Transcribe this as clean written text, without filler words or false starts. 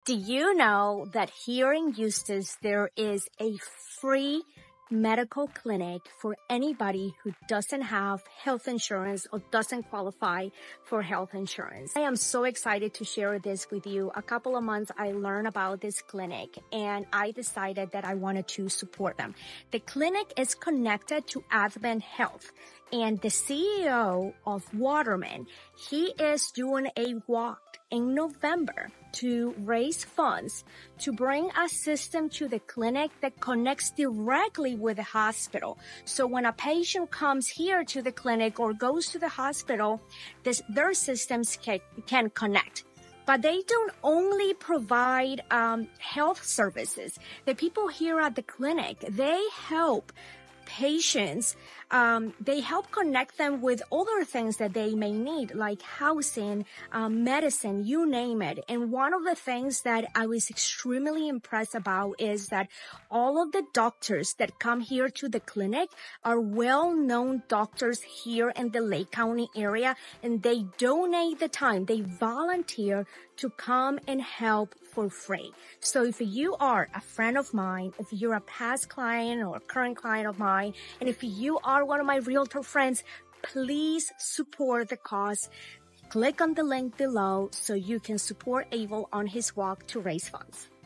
Do you know that here in Eustis, there is a free medical clinic for anybody who doesn't have health insurance or doesn't qualify for health insurance? I am so excited to share this with you. A couple of months I learned about this clinic and I decided that I wanted to support them. The clinic is connected to AdventHealth, and the CEO of Waterman, he is doing a walk in November to raise funds to bring a system to the clinic that connects directly with the hospital. So when a patient comes here to the clinic or goes to the hospital, their systems can connect. But they don't only provide health services. The people here at the clinic, they help patients, they help connect them with other things that they may need, like housing, medicine, you name it. And one of the things that I was extremely impressed about is that all of the doctors that come here to the clinic are well-known doctors here in the Lake County area, and they donate the time, they volunteer to come and help for free. So if you are a friend of mine, if you're a past client or a current client of mine, and if you are one of my realtor friends, please support the cause. Click on the link below so you can support Abel on his walk to raise funds.